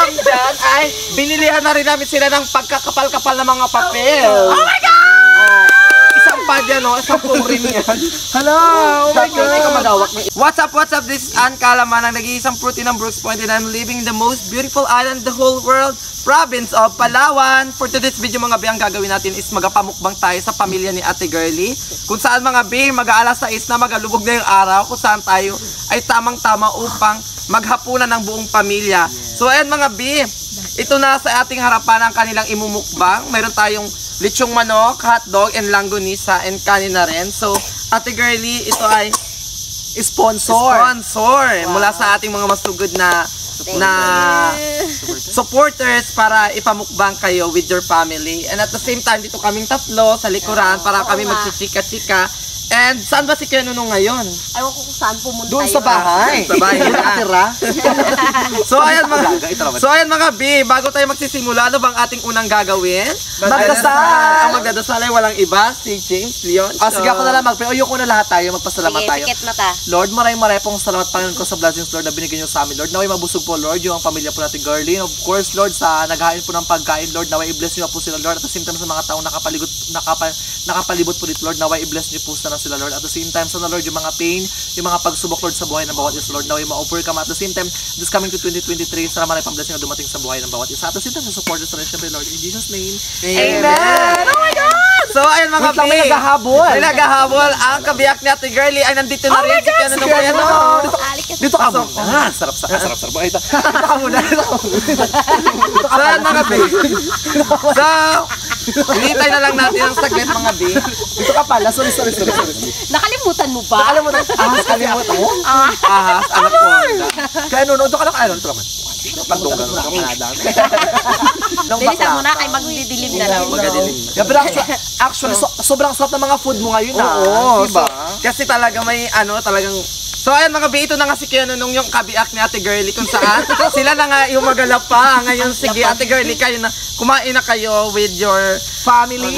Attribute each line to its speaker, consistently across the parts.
Speaker 1: welcome dyan ay binilihan na rin namin sila ng pagkakapal-kapal na mga papel.
Speaker 2: Oh my God!
Speaker 1: Isang pa dyan, no? Isang rin yan.
Speaker 2: Hello! Oh my God!
Speaker 1: What's up? This is Ann Calaman, ang nag-iisang fruity ng Brooks Point, and I'm living in the most beautiful island in the whole world, province of Palawan. For today's video mga B, ang gagawin natin is magpamukbang tayo sa pamilya ni Ate Girlie. Kung saan mga B, mag-aalas 6 na, magalubog na yung araw, kung saan tayo ay tamang-tama upang maghapunan ng buong pamilya. So ayan mga B, ito na sa ating harapan ang kanilang imumukbang. Mayroon tayong lechong manok, hotdog, and langgonisa, and kanin na rin. So Ate Girlie, ito ay sponsor mula sa ating mga masugod na supporters para ipamukbang kayo with your family. And at the same time, dito kaming tatlo sa likuran para kami magchichika-chika. And saan ba si Kuya Nunong ngayon?
Speaker 3: Ayaw ko kung saan pumunta.
Speaker 2: Doon sa bahay.
Speaker 1: Sa bahay na. So ayan mga B, bago tayo magsisimula, ano bang ating unang gagawin?
Speaker 2: Magdasal!
Speaker 1: Ang magdadasal ay walang iba, si James Leon.
Speaker 2: Sige ako na lang ayoko na lahat tayo, magpasalamat tayo.
Speaker 3: Sikit mata.
Speaker 2: Lord, maraming pong salamat Panginoon ko sa blessings Lord na binigyan niyo sa amin Lord. Naway mabusog po Lord yung pamilya po natin Girlie. Of course Lord, sa naghain po ng pagkain Lord, naway i-bless niyo po sila Lord. At the same time sa mga taong nakapalibot po dito Lord, naway i-bless niyo po sila Lord. At the same time sana Lord, yung mga pain, yung mga pagsubok Lord sa buhay ng bawat isa Lord, naway ma-overcome. At the same time, this coming to 2023, sana maraming pang-blessing na dumating sa buhay ng bawat isa. At the same time, sa supporters na rin syempre Lord, in Jesus' name.
Speaker 1: Amen! Oh my God! So ayun mga B,
Speaker 2: may
Speaker 1: naghahabol. Ang kabiyak ni Ate Girlie ay nandito na rin. Si Kuya Nunong.
Speaker 2: Dito ka mo.
Speaker 1: Sarap. Ay, dito ka muna. So ayan mga B. So, hinihintay na lang natin ang saglit mga B.
Speaker 2: Dito ka pala. Sorry.
Speaker 3: Nakalimutan mo ba?
Speaker 2: Nakalimutan mo?
Speaker 1: Ahas, anak ko.
Speaker 2: Kaya doon ka lang. Ito naman.
Speaker 1: Pagdugan ka manada.
Speaker 3: Bilisan mo na, kay magdidilim na lang.
Speaker 1: Magdidilim.
Speaker 2: Actually, sobrang sarap ng mga food mo ngayon.
Speaker 1: Oo,
Speaker 2: diba?
Speaker 1: Kasi talaga may talagang. So ayan mga B, ito na nga si Kuya Nunong yung kabiak ni Ate Girlie kung saan sila na nga yung magalapa. Ngayon sige Ate Girlie, kayo na kumain na kayo with your
Speaker 2: family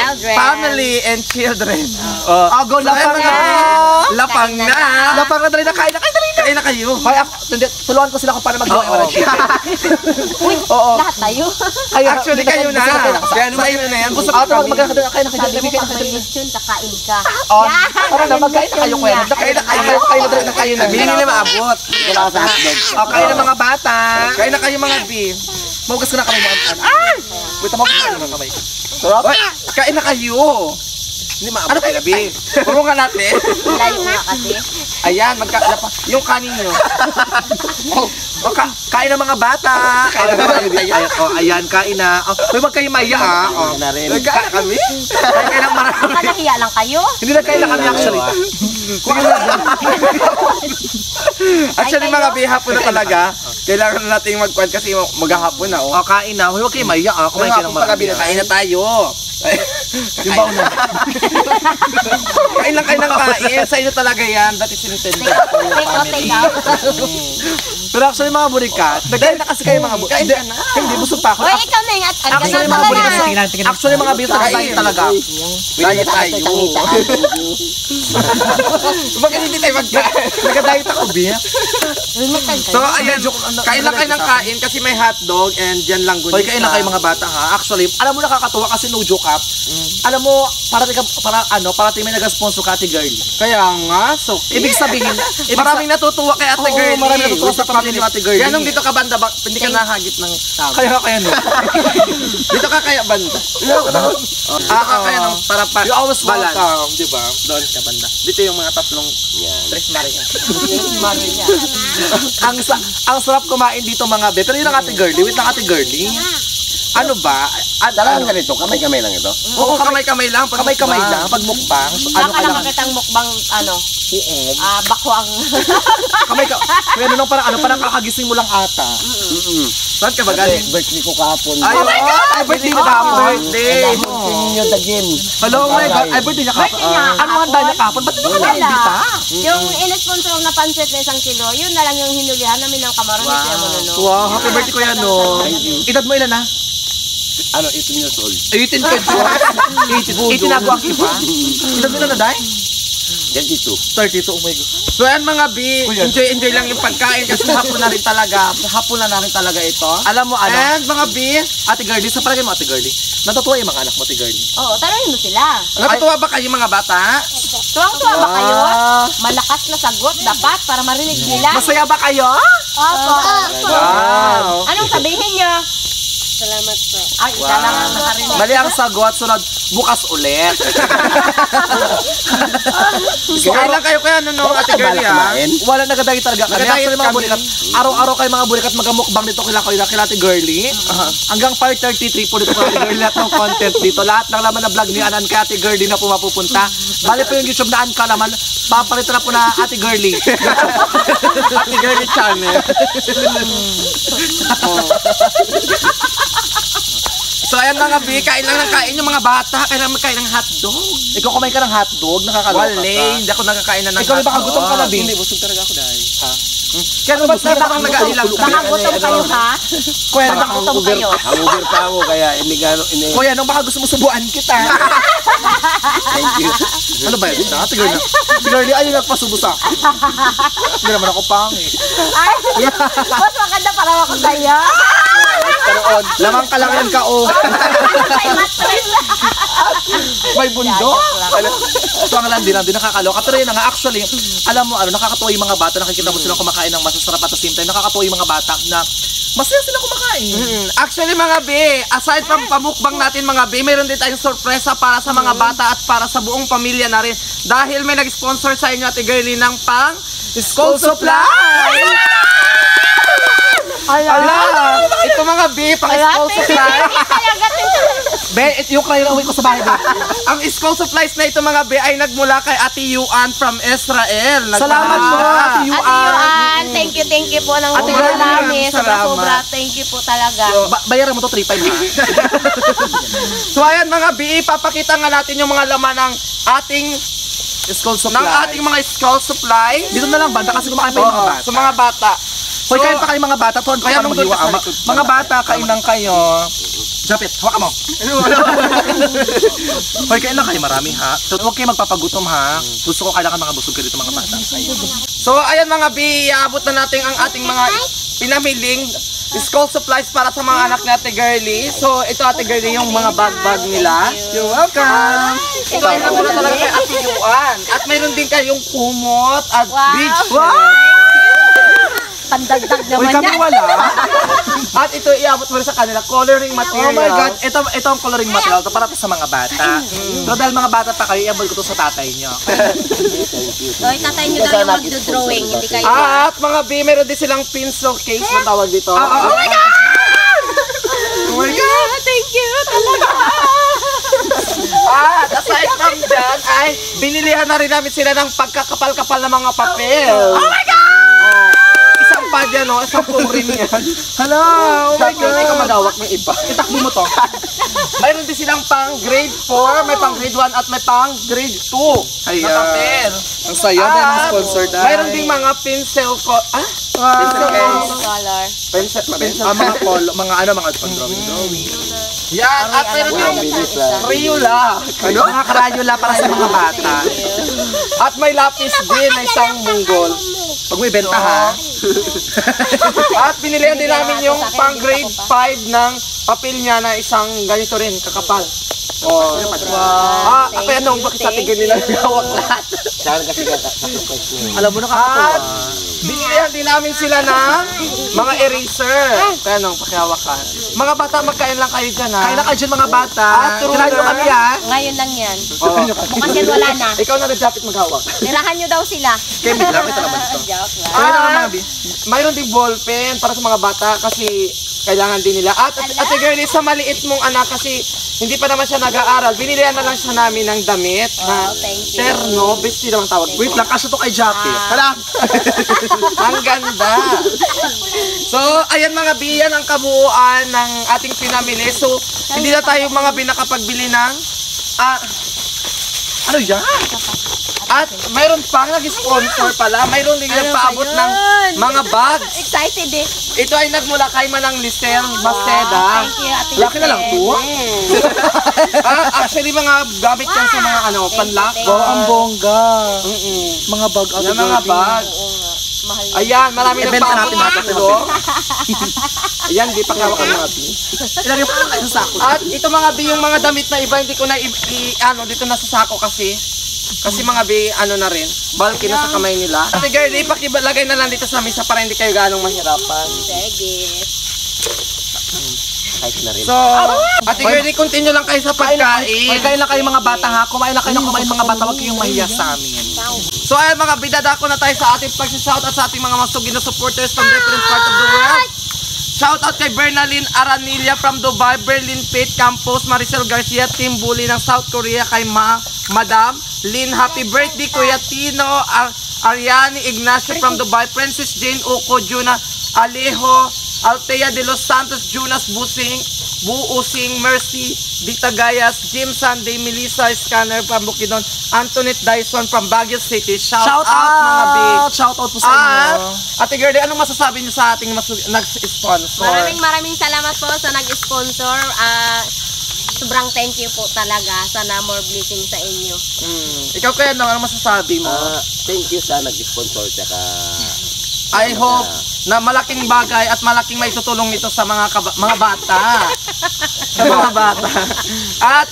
Speaker 1: and children.
Speaker 2: Go lapang na.
Speaker 1: Lapang na.
Speaker 2: Lapang na, dali na, kain
Speaker 1: na kayo.
Speaker 2: Kaya tuluan ko sila kung paano magawa ng chicken.
Speaker 3: Uy, lahat tayo.
Speaker 1: Actually kayo na. Kaya ano kayo na yan?
Speaker 2: Sabi mo,
Speaker 3: pag lechon, kakain ka.
Speaker 2: Parang na, magkain na kayo kwento.
Speaker 1: Kain na kayo na. Hindi nila maabot.
Speaker 2: Kain na mga bata.
Speaker 1: Kain na kayo mga B.
Speaker 2: Magugas ko na kami mga ay! Wait, magugas ko na kamay.
Speaker 1: Kain na kayo. Hindi maabot kayo na B. Puro nga natin.
Speaker 3: Layo nga kasi.
Speaker 1: Ayan, yung kanin nyo.
Speaker 2: Kain na mga bata. Ayan, kain na. Uy, magkain maya ha.
Speaker 1: Nagkain na kami.
Speaker 2: Kain ng marami.
Speaker 3: Nahiya lang kayo.
Speaker 2: Hindi nagkain na kami actually.
Speaker 1: Actually mga B, hapon na talaga. Kailangan na natin magkuhan kasi maghahapon na.
Speaker 2: Kain na. Huwag kayo maya. Kumain kayo ng marami.
Speaker 1: Kain na tayo.
Speaker 2: Yung baon na.
Speaker 1: Kain lang kayo ng kain. Sa inyo talaga yan. That is intended.
Speaker 3: Take out.
Speaker 2: Pero actually mga burikat, nagkain na kasi kayo mga burikat. Hindi, busog pa ako.
Speaker 3: Uy, ikaw na yung
Speaker 2: Actually mga burikat, actually mga burikat, nagkain talaga.
Speaker 1: Diet tayo. Bakit hindi tayo magkain?
Speaker 2: Nagka-diet ako, Bia.
Speaker 1: So ayan, kain lang kayo ng kain kasi may hotdog and dyan lang gunisa.
Speaker 2: Hoy, kain na kayo mga bata ha. Actually, alam mo nakakatuwa kasi no joke up. Alam mo, parating may nag-sponsor ka Ate Girlie.
Speaker 1: Kaya nga, so
Speaker 2: ibig sabihin,
Speaker 1: maraming natutuwa kay Ate Girlie.
Speaker 2: Maraming natutuwa sa pamilya ni Ate Girlie.
Speaker 1: Kaya nung dito ka banda, hindi ka nahagit ng tao.
Speaker 2: Kaya no.
Speaker 1: Dito ka kaya banda. Dito ka kaya nung para
Speaker 2: you always welcome, di ba?
Speaker 1: Doon ka banda. Dito yung mga tatlong Tres Maria.
Speaker 2: Ang sarap kumain dito mga be. Pero yun ang Ate Girlie. Wait lang Ate Girlie. Ano ba?
Speaker 4: Dalahan ka nito, kamay-kamay lang ito.
Speaker 1: Oo, kamay-kamay lang.
Speaker 2: Kamay-kamay lang. Pag mukbang.
Speaker 3: Baka lang makitang mukbang, bakwang.
Speaker 2: Kaya nung parang kakagising mo lang ata.
Speaker 1: Saan ka ba galing?
Speaker 4: Birthday ko kahapon.
Speaker 1: Ay,
Speaker 2: Ay, birthday mo kahapon.
Speaker 1: Birthday.
Speaker 4: Ninyo dagin.
Speaker 2: Hello, oh my God. Ay, birthday niya kahapon. Ano handa niya kahapon? Ba't hindi ka nandita?
Speaker 3: Yung in-sponsor na pancit na 1 kilo, yun na lang yung hinulihan namin ng kamaron ni Kuya Nunong.
Speaker 2: Wow, happy birthday ko yan, no. Edad mo ilan na?
Speaker 4: 18 years old.
Speaker 2: 18 ka, 18 na buwak pa. Edad mo ilan na, Day?
Speaker 4: 32.
Speaker 2: 32, oh my God.
Speaker 1: So yan mga B, enjoy lang yung pagkain kasi hapon na rin talaga. Hapon na rin talaga ito.
Speaker 2: Alam mo, ano?
Speaker 1: And mga B,
Speaker 2: Ate Girlie, sa palagay mo, Ate Girlie, natutuwa yung mga anak mo, Ate Girlie.
Speaker 3: Oo, tanongin mo sila.
Speaker 1: natutuwa ba kayo mga bata?
Speaker 3: Tuwang-tuwa ba kayo? Malakas na sagot dapat para marinig nila.
Speaker 2: Masaya ba kayo?
Speaker 3: Opo.
Speaker 2: Wow.
Speaker 3: Anong sabihin nyo? Salamat po. Ay, isa lang ang nakarinig.
Speaker 2: Mali ang sagot, sunod, bukas ulit.
Speaker 1: Kain lang kayo kaya ano Ate Girlie ha?
Speaker 2: Wala nagadayit talaga kami.
Speaker 1: Nagadayet
Speaker 2: Actually, mga
Speaker 1: kami.
Speaker 2: bulikat, araw-araw kayo mga bulikat magamukbang dito kila Ate Girlie. Hanggang 5:33 po dito kay Ate Girlie lahat ng content dito. Lahat ng laman na vlog ni Anan kay Ate Girlie na po mapupunta. Bali po yung YouTube na An Kalaman, papalitan na po na Ate Girlie.
Speaker 1: Ate Girlie channel. So ayan mga B, kain lang ng kain yung mga bata. Kailangan magkain ng hotdog.
Speaker 2: Ikaw kumain ka ng hotdog, nakakaloka
Speaker 1: Wale,
Speaker 2: ka.
Speaker 1: hindi ako nakakain na ng
Speaker 2: Ikaw baka gutom ka na,
Speaker 1: hotdog.
Speaker 2: Bin. Hindi, busog talaga ako dahil.
Speaker 1: Kaya ba't parang nag-ailang ka?
Speaker 3: Baka gutom kayo ha?
Speaker 2: Kuya,
Speaker 3: Baka gutom kayo.
Speaker 4: Hangover pa ako, kaya hindi gano,
Speaker 2: Kuya, nung baka gusto mo subuan kita.
Speaker 4: thank you.
Speaker 2: Ano ba yun? Ate Girlie. Ate Girlie, ayun nagpasubo sa akin. Hindi naman ako pangit.
Speaker 3: Ay, mas maganda para ako sa'yo.
Speaker 2: Lamang ka lang yan ka, oh.
Speaker 3: May mattress.
Speaker 2: May bundok. So ang landi lang din nakakaloka. Pero yun na nga, actually, alam mo, nakakatuwa yung mga bata, nakikita mo silang kumakain ng masasarap at the same time, nakakatuwa yung mga bata na masaya sila kumakain.
Speaker 1: Actually mga B, aside from pamukbang natin mga B, mayroon din tayong sorpresa para sa mga bata at para sa buong pamilya na rin. Dahil may nag-sponsor sa inyo Ate Girlie ng pang school supply! Ala! Ito mga B, pang school supply.
Speaker 2: Be, yung kayo uwi ko sa bahay doon.
Speaker 1: Ang school supplies na ito mga B ay nagmula kay Ate Yuan from Israel.
Speaker 2: Salamat po, Ate Yuan.
Speaker 3: Ate Yuan, thank you po ng
Speaker 2: Ate
Speaker 3: mga
Speaker 2: Girlie,
Speaker 3: marami.
Speaker 1: salamat.
Speaker 3: Sobra, thank you po talaga.
Speaker 2: Bayaran mo to 3.5 ha.
Speaker 1: So ayan mga B, ipapakita nga natin yung mga laman ng ating
Speaker 2: School supply.
Speaker 1: ng ating mga school supply.
Speaker 2: Dito na lang banda kasi kumakain pa yung mga
Speaker 1: Oo,
Speaker 2: bata.
Speaker 1: sa mga bata.
Speaker 2: Hoy, kain pa kayo mga bata. Tuwan ko
Speaker 1: Kaya
Speaker 2: paano
Speaker 1: nung doon
Speaker 2: maghiwa.
Speaker 1: ka sa
Speaker 2: Ah,
Speaker 1: likod.
Speaker 2: mga bata, kainan kayo. Japit, hawakan mo. Hoy, kain lang kayo marami ha. So, huwag kayo magpapagutom ha. Gusto ko kailangan mga busog ka dito mga bata.
Speaker 1: So ayan mga B, iabot na natin ang ating mga pinamiling school supplies para sa mga anak ni Ate Girlie. So ito Ate Girlie yung mga bag nila.
Speaker 2: You're welcome.
Speaker 1: Ito ay nagmula talaga kay Ate Yuan. At mayroon din kayong kumot at
Speaker 3: Wow.
Speaker 1: bridge.
Speaker 3: Pandagdag
Speaker 2: Hoy,
Speaker 3: naman
Speaker 2: kami
Speaker 3: yan.
Speaker 2: wala.
Speaker 1: At ito iabot mo rin sa kanila, coloring material.
Speaker 2: Oh my God, ito ang coloring material. Ito para to sa mga bata. Pero dahil mga bata pa kayo, iabot ko to sa tatay nyo.
Speaker 3: Oy, tatay nyo daw yung magdo-drawing, hindi kayo.
Speaker 1: At mga B, meron din silang pencil case na tawag dito.
Speaker 3: Oh my God!
Speaker 1: Oh my God!
Speaker 3: Thank you talaga.
Speaker 1: At aside from dyan, ay binilihan na rin namin sila ng pagkakapal-kapal ng mga papel.
Speaker 3: Oh my God!
Speaker 1: Isang pad yan, no? Isang pong rin yan.
Speaker 2: Hello! Oh my God!
Speaker 1: Hindi ka magawak ng iba.
Speaker 2: Itakbo mo to.
Speaker 1: Mayroon din silang pang grade 4, may pang grade 1 at may pang grade 2
Speaker 2: Ayan.
Speaker 1: na papel.
Speaker 2: Ang saya dahil mga sponsor dahil.
Speaker 1: Mayroon ding mga pencil ko. Pencil case.
Speaker 3: Color.
Speaker 1: Pencil.
Speaker 2: Mga drawing.
Speaker 1: Yan. At mayroon din Crayola.
Speaker 2: Mga karayula para sa mga bata.
Speaker 1: At may lapis din na isang munggol.
Speaker 2: Pag may benta ha.
Speaker 1: At binilihan din namin yung pang grade 5 ng papel niya na isang ganito rin, kakapal. Oh. Kaya nung bakit sa tigil nila nagawak lahat.
Speaker 2: Alam mo nakakatawa.
Speaker 1: At binilihan din namin sila ng mga eraser. Kaya nung pakihawak ka. Mga bata, magkain lang kayo dyan ha.
Speaker 2: Kaya na kayo dyan mga bata.
Speaker 1: Turuan
Speaker 2: Tirahan nyo
Speaker 1: na.
Speaker 2: kami ha.
Speaker 3: Ngayon lang yan.
Speaker 1: Oh.
Speaker 3: Bukas yan wala na.
Speaker 1: Ikaw na rin-japit maghawak.
Speaker 3: Tirahan nyo daw sila.
Speaker 2: Kaya may lang ito naman ito.
Speaker 3: Joke lang.
Speaker 2: Kaya na mga
Speaker 1: At mayroon din ballpen para sa mga bata kasi kailangan din nila. At Ate Girlie, sa maliit mong anak kasi hindi pa naman siya nag-aaral, binilihan na lang siya namin ng damit na
Speaker 3: thank you.
Speaker 1: terno, bestie naman tawag.
Speaker 2: Wait lang, kasya to kay Japit. Hala.
Speaker 1: Ang ganda. So, ayan mga biyan ang kabuuan ng ating pinamili. So, hindi na tayo mga binakapagbili ng
Speaker 2: Ano yan?
Speaker 1: at mayroon pang nag-sponsor pala. Mayroon din nagpaabot ng mga bags.
Speaker 3: Excited eh.
Speaker 1: Ito ay nagmula kay Manang Lisel Maceda.
Speaker 3: Thank you, Ate
Speaker 2: Laki na lang to.
Speaker 1: Actually, mga gamit yan sa mga panlak.
Speaker 2: Wow, ang bongga. Mga bag ate
Speaker 1: Yan mga
Speaker 2: girlie.
Speaker 1: bag.
Speaker 3: Oo nga. Mahal na.
Speaker 1: Ayan, marami nang
Speaker 2: Ibenta natin mga
Speaker 1: pamulo. Ayan, di pa kawakan natin.
Speaker 2: Ilagay mo kayo sa sako.
Speaker 1: At ito mga bi, yung mga damit na iba, hindi ko na dito na sa sako kasi. Kasi mga bi, na rin. Balki na sa kamay nila. Ate girl, ipakilagay na lang dito sa mesa para hindi kayo ganong mahirapan.
Speaker 3: Sige.
Speaker 4: Kahit na rin.
Speaker 1: So, Ate girl, continue lang kayo sa pagkain.
Speaker 2: Kain lang kayo mga bata ha. Kumain lang kayo ng kumain mga bata. Huwag kayong mahiya sa amin.
Speaker 1: So ayan mga bidadako na tayo sa ating pagsishoutout sa ating mga masugid na supporters from different part of the world. Shoutout kay Bernalyn Aranilla from Dubai, Berlin Faith Campos, Maricel Garcia, Team Bully ng South Korea kay Madam Lynn. Happy birthday Kuya Tino, Ariani Ignacio from Dubai, Princess Jane Uco, Juna Alejo, Altea de los Santos, Jonas Buusing, Mercy, Dita Gayas, Jim Sunday, Melissa Scanner from Bukidnon, Antoinette Dyson from Baguio City. Shout out mga big.
Speaker 2: Shout out po sa
Speaker 1: At,
Speaker 2: inyo.
Speaker 1: Ate Gerdy, anong masasabi niyo sa ating nag-sponsor?
Speaker 3: Maraming salamat po sa nag-sponsor. Sobrang thank you po talaga. Sana more blessing sa inyo.
Speaker 1: Ikaw kaya anong masasabi mo?
Speaker 4: Thank you sa nag-sponsor tsaka
Speaker 1: I hope na malaking bagay at malaking may tutulong nito sa mga bata. Sa mga bata. At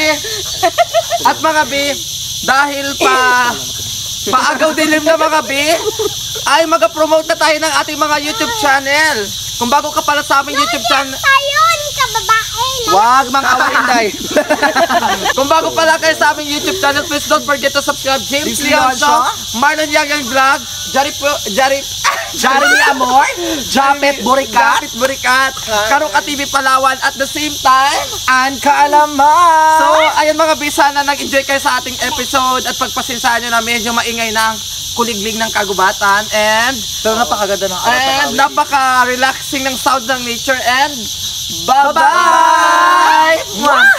Speaker 1: mga bi, dahil paagaw dilim na mga bi, ay mag-promote na tayo ng ating mga YouTube channel. Kung bago ka pala sa aming YouTube channel,
Speaker 3: Ayun, kababae.
Speaker 2: Wag mga awain dahil.
Speaker 1: kung bago pala kayo sa aming YouTube channel, please don't forget to subscribe. James Leon Show, Marlon Yagang Vlog,
Speaker 2: Jeremy Amor, Japet Burikat,
Speaker 1: Japit Burikat, Karuka TV Palawan at the same time.
Speaker 2: and Kaalaman.
Speaker 1: So, ayan mga bisa na nag-enjoy kayo sa ating episode at pagpasensyahan nyo na medyo maingay na ang kuliglig ng kagubatan and
Speaker 2: Pero napakaganda ng
Speaker 1: napaka-relaxing ng sound ng nature and bye-bye!